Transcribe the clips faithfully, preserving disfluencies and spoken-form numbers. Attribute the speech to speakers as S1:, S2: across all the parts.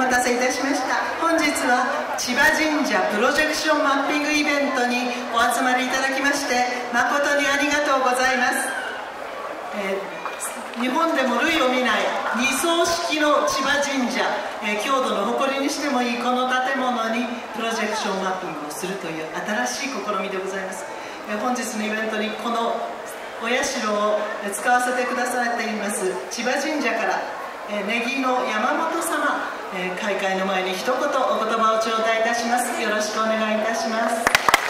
S1: 待たせいたしました。本日は千葉神社プロジェクションマッピングイベントにお集まりいただきまして誠にありがとうございます。えー、日本でも類を見ない二層式の千葉神社、えー、郷土の誇りにしてもいいこの建物にプロジェクションマッピングをするという新しい試みでございます。えー、本日のイベントにこのお社を使わせてくださっています千葉神社から根木の山本様、開会の前に一言お言葉を頂戴いたします。よろしくお願いいたします。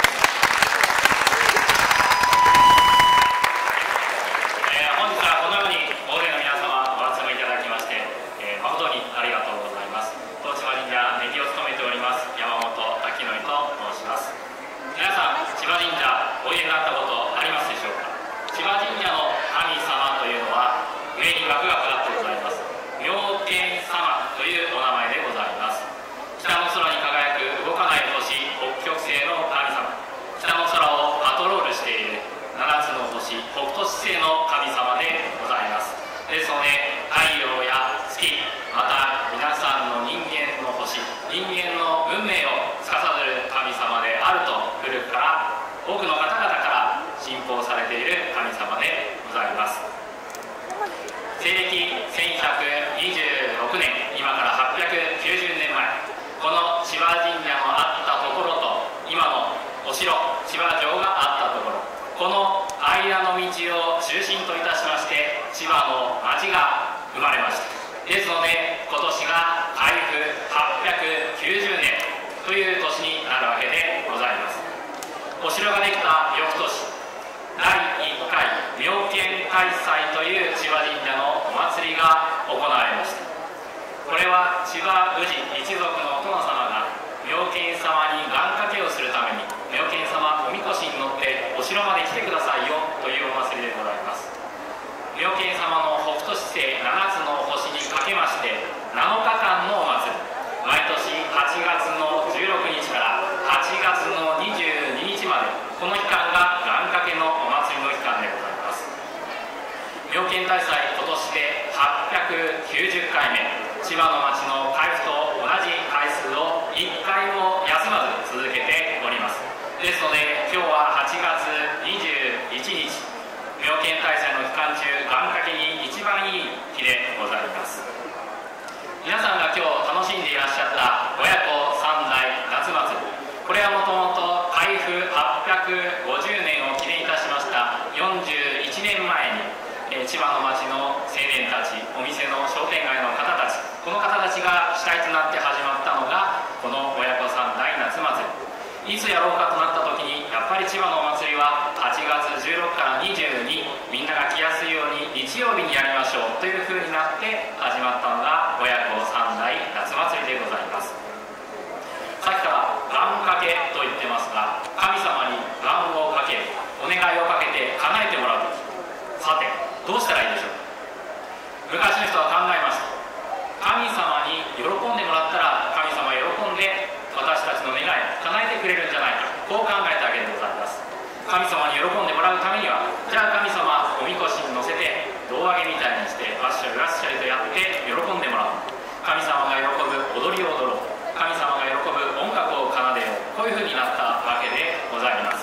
S2: 北斗七星の神様でございます。ですので太陽や月、また皆さんの人間の星、人間の運命を司る神様であると古くから多くの方々から信仰されている神様でございます。西暦せんひゃくにじゅうろくねん、今からはっぴゃくきゅうじゅうねんまえ、この千葉神社のあったところと今のお城千葉城があったところ、この間の道を中心といたしまして千葉の町が生まれました。ですので今年が開府はっぴゃくきゅうじゅうねんという年になるわけでございます。お城ができた翌年、だいいっかい妙見大祭という千葉神社のお祭りが行われました。これは千葉宇治一族のお殿様が妙見様に願掛けをするために、妙見様おみこしに乗ってお城まで来てくださいよというお祭りでございます。妙見様の北斗七星ななつの星にかけましてなのかかんのお祭り、毎年はちがつのじゅうろくにちからはちがつのにじゅうににちまで、この期間が願掛けのお祭りの期間でございます。妙見大祭、今年ではっぴゃくきゅうじゅっかいめ、千葉の町の開府と同じ回数をいっかいも休まず続けております。ですので今日ははちがつにじゅういちにち、妙見大祭の期間中願掛けに一番いい日でございます。皆さんが今日楽しんでいらっしゃった親子三代夏祭り、これはもともと開府はっぴゃくごじゅうねんを記念いたしましたよんじゅういちねんまえに、えー、千葉の町の青年たち、お店の商店街の方たち、この方たちが主体となって始まったのがこの親子三代夏祭り。いつやろうかとなった時に、やっぱり千葉のお祭りははちがつじゅうろくからにじゅうに、みんなが来やすいように日曜日にやりましょうというふうになって始まったのが親子三代夏祭りでございます。さっきから願掛けと言ってますが、神様に願をかけ、お願いをかけて叶えてもらう時、さてどうしたらいいでしょう。昔の人は考えました。神様に喜んでもらったら神様は喜んで私たちの願いを叶えてくれるんじゃないか、こう考えたわけでございます。神様に喜んでもらうためには、じゃあ神様おみこしに乗せて胴上げみたいにしてわっしゃりわっしゃりとやって喜んでもらう。神様が喜ぶ踊りを踊ろう、神様が喜ぶ音楽を奏でよう、こういうふうになったわけでございます。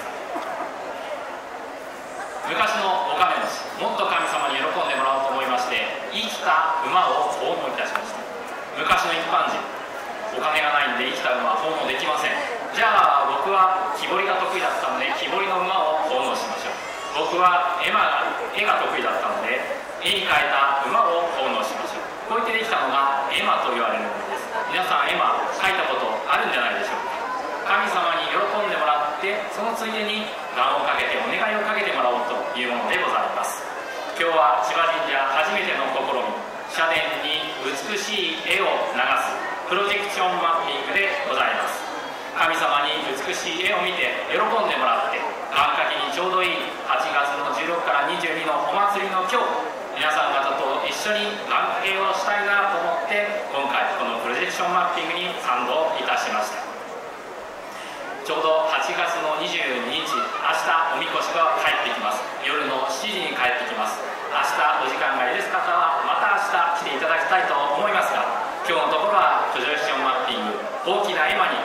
S2: 昔のお金持ち、もっと神様に喜んでもらおうと思いまして、生きた馬を奉納いたしました。昔の一般人、お金がないんで生きた馬は奉納できません。じゃあ僕は木彫りが得意だったので木彫りの馬を奉納しましょう。僕は絵馬が絵が得意だったので絵に描いた馬を奉納しましょう。こうやってできたのが絵馬と言われるものです。皆さん絵馬描いたことあるんじゃないでしょうか。神様に喜んでもらって、そのついでに願をかけてお願いをかけてもらおうというものでございます。今日は千葉神社初めての試み、社殿に美しい絵を流すプロジェクションマッピングでございます。神様に美しい絵を見て喜んでもらって、願掛けにちょうどいいはちがつのじゅうろくからにじゅうにのお祭りの今日、皆さん方と一緒に願掛けをしたいなと思って、今回このプロジェクションマッピングに賛同いたしました。ちょうどはちがつのにじゅうににち、明日おみこしが帰ってきます。夜のしちじに帰ってきます。明日お時間が許す方はまた明日来ていただきたいと思いますが、今日のところはプロジェクション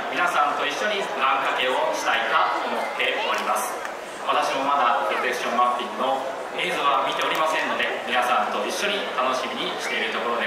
S2: 皆さんと一緒に願掛けをしたいと思っております。私もまだプロジェクションマッピングの映像は見ておりませんので、皆さんと一緒に楽しみにしているところ